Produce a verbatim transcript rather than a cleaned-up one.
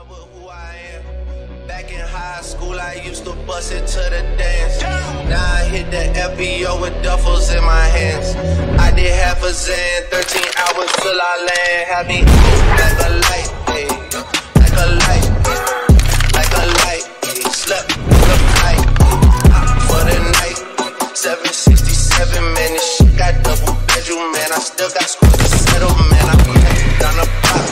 with who I am. Back in high school, I used to bust it to the dance. Now I hit the F B O with duffels in my hands. I did half a Zan, thirteen hours till I land. Had me like a light, hey, like a light, like a light. Hey, slept with a pipe for the night. seven sixty-seven, man, this shit got double bedroom, man. I still got screws to settle, man. I put down the block.